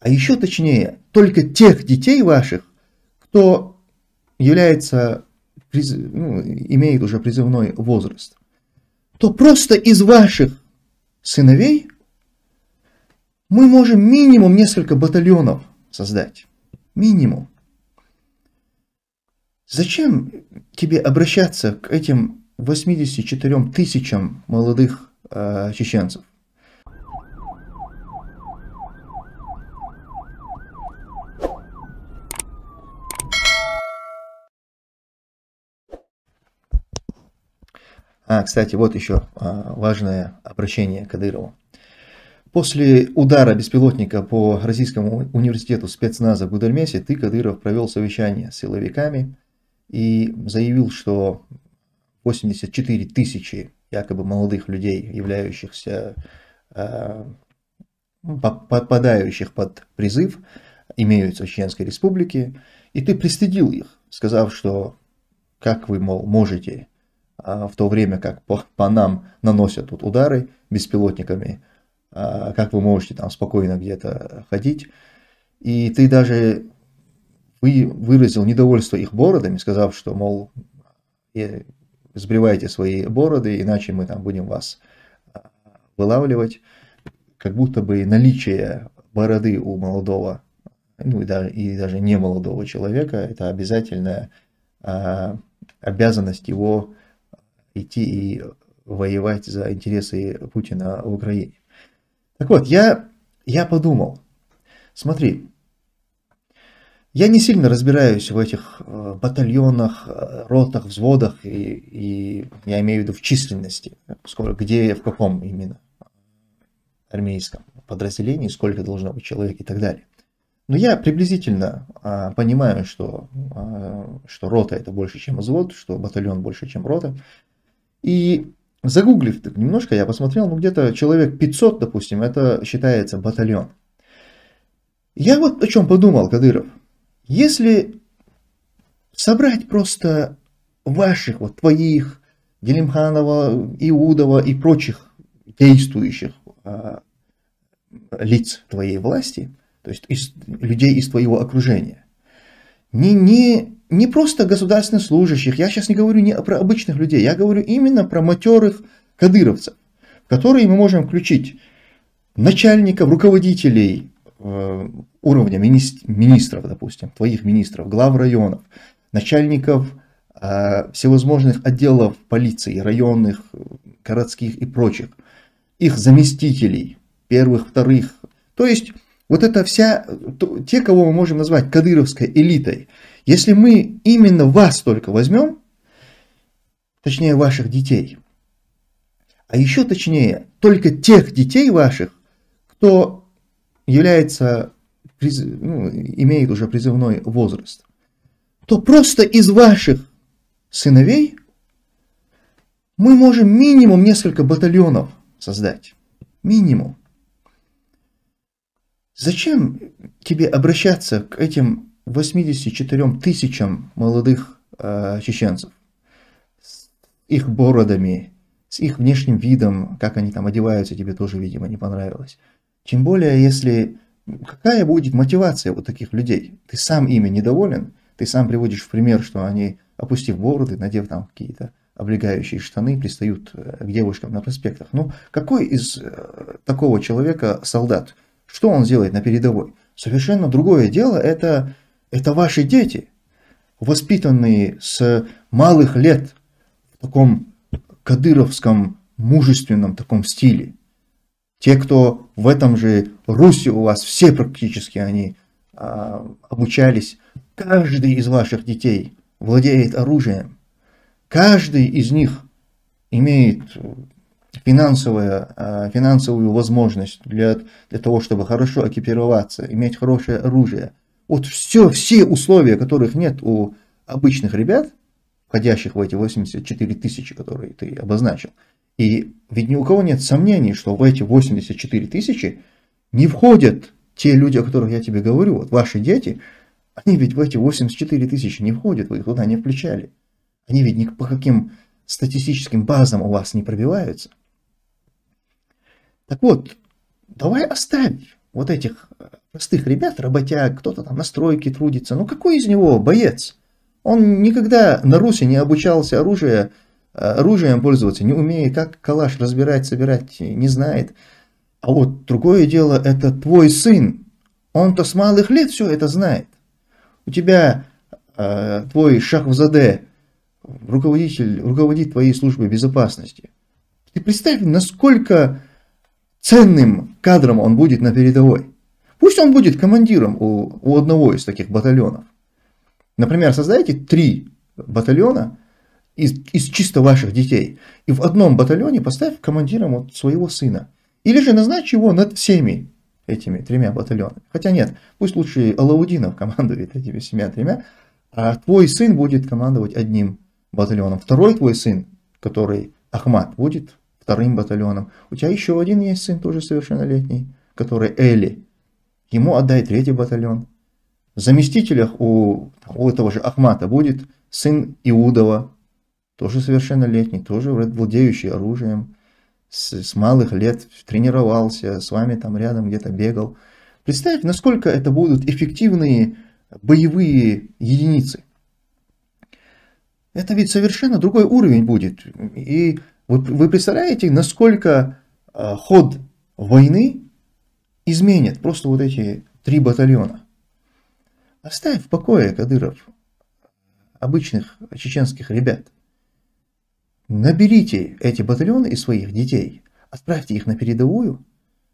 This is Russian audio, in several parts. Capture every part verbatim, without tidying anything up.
а еще точнее, только тех детей ваших, кто является, ну, имеет уже призывной возраст, то просто из ваших сыновей мы можем минимум несколько батальонов создать. Минимум. Зачем тебе обращаться к этим восьмидесяти четырём тысячам молодых э, чеченцев? А, кстати, вот еще а, важное обращение к Кадырову. После удара беспилотника по Российскому университету спецназа в Гудермесе ты, Кадыров, провел совещание с силовиками и заявил, что восемьдесят четыре тысячи якобы молодых людей, являющихся, а, попадающих под призыв, имеются в Чеченской Республике, и ты пристыдил их, сказав, что как вы, мол, можете в то время как по, по нам наносят тут удары беспилотниками, как вы можете там спокойно где-то ходить. И ты даже вы, выразил недовольство их бородами, сказав, что, мол, сбривайте свои бороды, иначе мы там будем вас вылавливать. Как будто бы наличие бороды у молодого, ну и даже, и даже не молодого человека, это обязательная а, обязанность его идти и воевать за интересы Путина в Украине. Так вот, я, я подумал, смотри, я не сильно разбираюсь в этих батальонах, ротах, взводах, и, и я имею в виду в численности, сколько, где, в каком именно армейском подразделении, сколько должно быть человек и так далее. Но я приблизительно а, понимаю, что, а, что рота это больше, чем взвод, что батальон больше, чем рота. И загуглив немножко, я посмотрел, ну где-то человек пятьсот, допустим, это считается батальон. Я вот о чем подумал, Кадыров. Если собрать просто ваших, вот твоих, Делимханова, Иудова и прочих действующих а, лиц твоей власти, то есть из, людей из твоего окружения, не, не, не просто государственных служащих, я сейчас не говорю не про обычных людей, я говорю именно про матерых кадыровцев, в которые мы можем включить начальников, руководителей э, уровня министр, министров, допустим, твоих министров, глав районов, начальников э, всевозможных отделов полиции, районных, городских и прочих, их заместителей, первых, вторых, то есть вот это вся, те, кого мы можем назвать кадыровской элитой, если мы именно вас только возьмем, точнее ваших детей, а еще точнее только тех детей ваших, кто является, ну, имеет уже призывной возраст, то просто из ваших сыновей мы можем минимум несколько батальонов создать. Минимум. Зачем тебе обращаться к этим восьмидесяти четырём тысячам молодых э, чеченцев с их бородами, с их внешним видом, как они там одеваются, тебе тоже, видимо, не понравилось. Тем более, если какая будет мотивация у таких людей? Ты сам ими недоволен, ты сам приводишь в пример, что они, опустив бороды, надев там какие-то облегающие штаны, пристают к девушкам на проспектах. Ну, какой из э, такого человека солдат? Что он делает на передовой? Совершенно другое дело, это, это ваши дети, воспитанные с малых лет в таком кадыровском мужественном таком стиле. Те, кто в этом же Руси у вас, все практически они а, обучались. Каждый из ваших детей владеет оружием. Каждый из них имеет финансовую, финансовую возможность для, для того, чтобы хорошо экипироваться, иметь хорошее оружие. Вот все, все условия, которых нет у обычных ребят, входящих в эти восемьдесят четыре тысячи, которые ты обозначил. И ведь ни у кого нет сомнений, что в эти восемьдесят четыре тысячи не входят те люди, о которых я тебе говорю. Вот ваши дети, они ведь в эти восемьдесят четыре тысячи не входят, вы их туда не включали. Они ведь ни по каким статистическим базам у вас не пробиваются. Так вот, давай оставь вот этих простых ребят, работяг, кто-то там на стройке трудится. Ну какой из него боец? Он никогда на Руси не обучался оружие, оружием пользоваться, не умеет, как калаш разбирать, собирать, не знает. А вот другое дело, это твой сын. Он-то с малых лет все это знает. У тебя э, твой Шахвзаде, руководитель, руководит твоей службой безопасности. Ты представь, насколько ценным кадром он будет на передовой. Пусть он будет командиром у, у одного из таких батальонов. Например, создайте три батальона из, из чисто ваших детей. И в одном батальоне поставь командиром вот своего сына. Или же назначь его над всеми этими тремя батальонами. Хотя нет, пусть лучше Алаудинов командует этими семя-тремя, а твой сын будет командовать одним батальоном. Второй твой сын, который Ахмат, будет вторым батальоном. У тебя еще один есть сын, тоже совершеннолетний, который Эли. Ему отдай третий батальон. В заместителях у, у этого же Ахмата будет сын Иудова, тоже совершеннолетний, тоже владеющий оружием, с, с малых лет тренировался, с вами там рядом где-то бегал. Представь, насколько это будут эффективные боевые единицы. Это ведь совершенно другой уровень будет. И вы, вы представляете, насколько э, ход войны изменит просто вот эти три батальона. Оставь в покое, Кадыров, обычных чеченских ребят. Наберите эти батальоны из своих детей, отправьте их на передовую.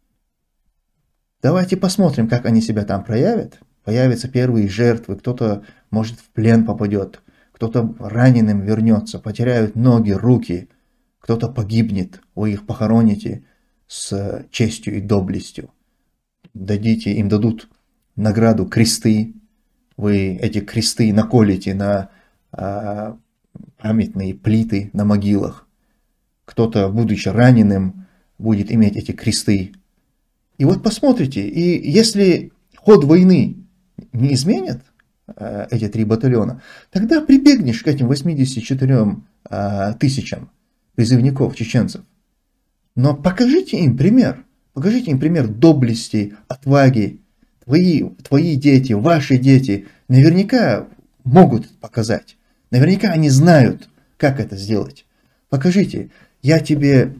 Давайте посмотрим, как они себя там проявят. Появятся первые жертвы, кто-то, может, в плен попадет, кто-то раненым вернется, потеряют ноги, руки, кто-то погибнет, вы их похороните с честью и доблестью. Дадите, им дадут награду кресты, вы эти кресты наколите на а, памятные плиты на могилах. Кто-то, будучи раненым, будет иметь эти кресты. И вот посмотрите, и если ход войны не изменят а, эти три батальона, тогда прибегнешь к этим восьмидесяти четырем а, тысячам призывников чеченцев. Но покажите им пример. Покажите им пример доблести, отваги. Твои, твои дети, ваши дети наверняка могут показать. Наверняка они знают, как это сделать. Покажите. Я тебе,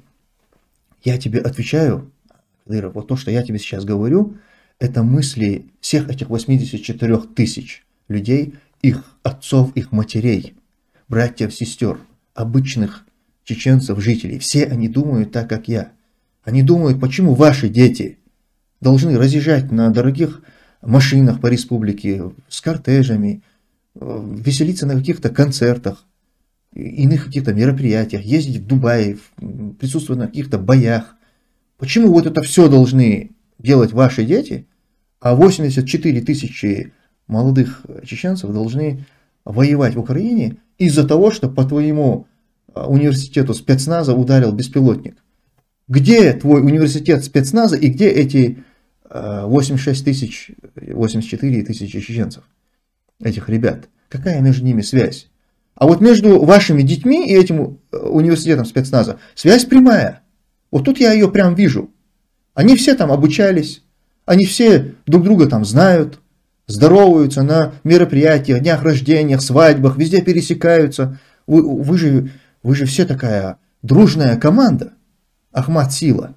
я тебе отвечаю, Кадыров, вот то, что я тебе сейчас говорю, это мысли всех этих восьмидесяти четырёх тысяч людей, их отцов, их матерей, братьев, сестер, обычных чеченцев, жителей. Все они думают так, как я. Они думают, почему ваши дети должны разъезжать на дорогих машинах по республике, с кортежами, веселиться на каких-то концертах, иных каких-то мероприятиях, ездить в Дубай, присутствовать на каких-то боях. Почему вот это все должны делать ваши дети, а восемьдесят четыре тысячи молодых чеченцев должны воевать в Украине из-за того, что по твоему университету спецназа ударил беспилотник? Где твой университет спецназа и где эти восемьдесят шесть тысяч, восемьдесят четыре тысячи чеченцев, этих ребят? Какая между ними связь? А вот между вашими детьми и этим университетом спецназа связь прямая. Вот тут я ее прям вижу. Они все там обучались, они все друг друга там знают, здороваются на мероприятиях, днях рождения, свадьбах, везде пересекаются. Вы, вы, же, вы же все такая дружная команда. Ахмат Сила.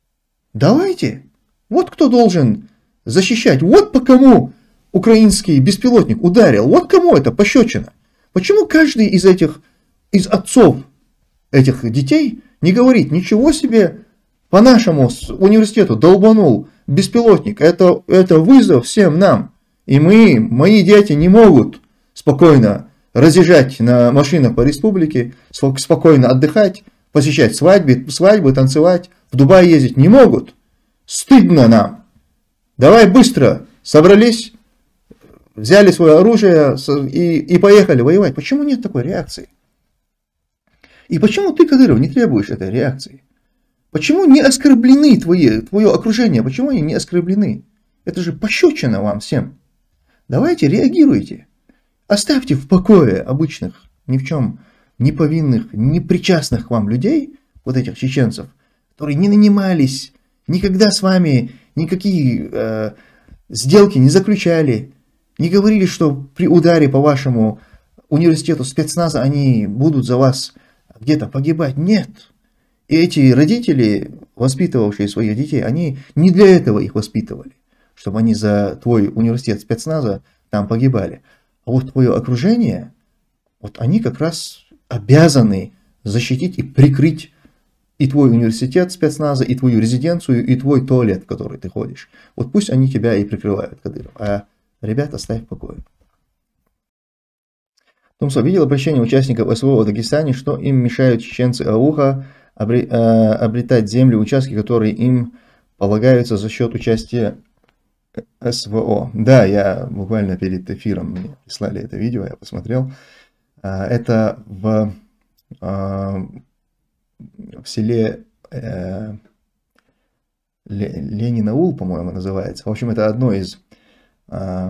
Давайте. Вот кто должен защищать. Вот по кому украинский беспилотник ударил. Вот кому это пощечина. Почему каждый из этих, из отцов этих детей не говорит, ничего себе, по нашему университету долбанул беспилотник. Это, это вызов всем нам. И мы, мои дети не могут спокойно разъезжать на машинах по республике, спокойно отдыхать, посещать свадьбы, свадьбы, танцевать, в Дубай ездить не могут. Стыдно нам. Давай быстро собрались, взяли свое оружие и, и поехали воевать. Почему нет такой реакции? И почему ты, Кадыров, не требуешь этой реакции? Почему не оскорблены твои, твое окружение? Почему они не оскорблены? Это же пощечина вам всем. Давайте реагируйте. Оставьте в покое обычных, ни в чем не повинных, не причастных к вам людей, вот этих чеченцев, которые не нанимались, никогда с вами никакие э, сделки не заключали, не говорили, что при ударе по вашему университету спецназа они будут за вас где-то погибать. Нет. И эти родители, воспитывавшие своих детей, они не для этого их воспитывали, чтобы они за твой университет спецназа там погибали. А вот твое окружение, вот они как раз обязаны защитить и прикрыть и твой университет спецназа, и твою резиденцию, и твой туалет, в который ты ходишь. Вот пусть они тебя и прикрывают, Кадыров. А ребят оставь в покое. Тумсо видел обращение участников СВО в Дагестане, что им мешают чеченцы Ауха обретать земли, участки, которые им полагаются за счет участия СВО. Да, я буквально перед эфиром мне прислали это видео, я посмотрел. Это в, в селе Ленин-Аул, по-моему, называется. В общем, это одно из... В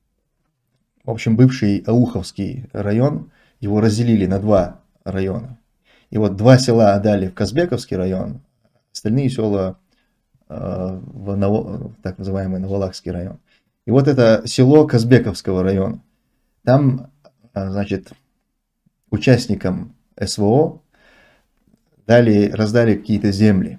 общем, бывший Ауховский район, его разделили на два района. И вот два села отдали в Казбековский район, остальные села э, в Ново, так называемый Новолакский район. И вот это село Казбековского района. Там, значит, участникам СВО дали, раздали какие-то земли.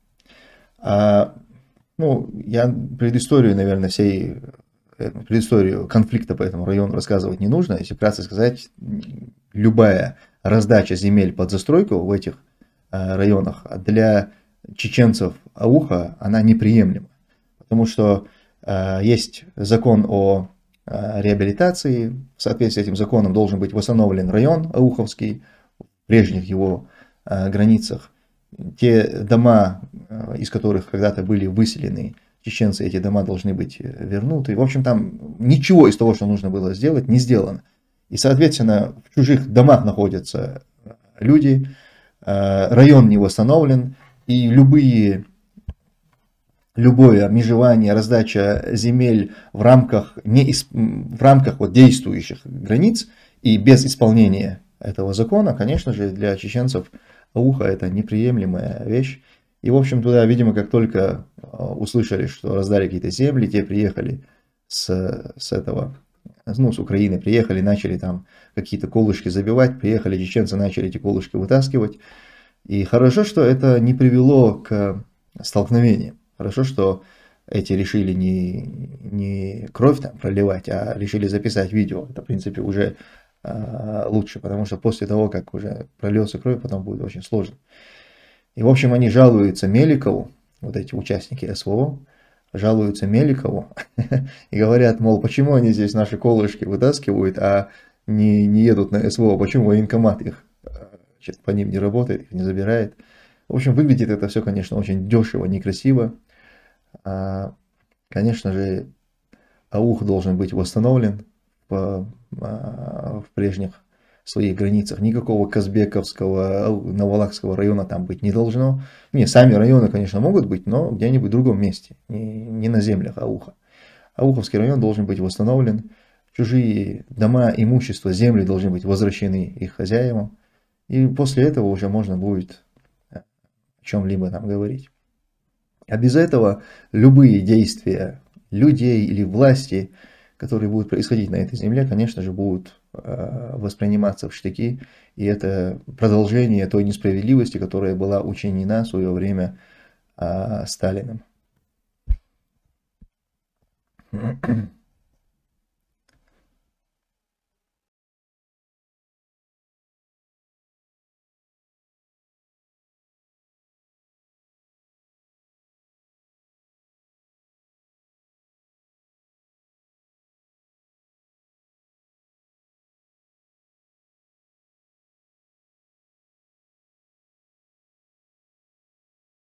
А, ну, я предысторию, наверное, всей... предысторию конфликта по этому району рассказывать не нужно. Если вкратце сказать, любая раздача земель под застройку в этих районах для чеченцев Ауха, она неприемлема. Потому что есть закон о реабилитации. В соответствии с этим законом должен быть восстановлен район Ауховский в прежних его границах. Те дома, из которых когда-то были выселены чеченцы, эти дома должны быть вернуты. В общем, там ничего из того, что нужно было сделать, не сделано. И, соответственно, в чужих домах находятся люди, район не восстановлен, и любые, любое межевание, раздача земель в рамках, не, в рамках вот действующих границ и без исполнения этого закона, конечно же, для чеченцев Ауха это неприемлемая вещь. И, в общем, туда, видимо, как только услышали, что раздали какие-то земли, те приехали с, с этого, ну, с Украины, приехали, начали там какие-то колышки забивать, приехали чеченцы, начали эти колышки вытаскивать. И хорошо, что это не привело к столкновениям. Хорошо, что эти решили не, не кровь там проливать, а решили записать видео. Это, в принципе, уже э, лучше, потому что после того, как уже прольется кровь, потом будет очень сложно. И, в общем, они жалуются Меликову, вот эти участники СВО, жалуются Меликову и говорят, мол, почему они здесь наши колышки вытаскивают, а не, не едут на СВО, почему военкомат их по ним не работает, их не забирает. В общем, выглядит это все, конечно, очень дешево, некрасиво. А, конечно же, Аух должен быть восстановлен в, в прежних своих границах. Никакого Казбековского, Новолакского района там быть не должно. Не, сами районы, конечно, могут быть, но где-нибудь в другом месте, не, не на землях Ауха. Ауховский район должен быть восстановлен. Чужие дома, имущество, земли должны быть возвращены их хозяевам. И после этого уже можно будет о чем-либо там говорить. А без этого любые действия людей или власти, которые будут происходить на этой земле, конечно же, будут восприниматься в штыки. И это продолжение той несправедливости, которая была учинена в свое время Сталиным.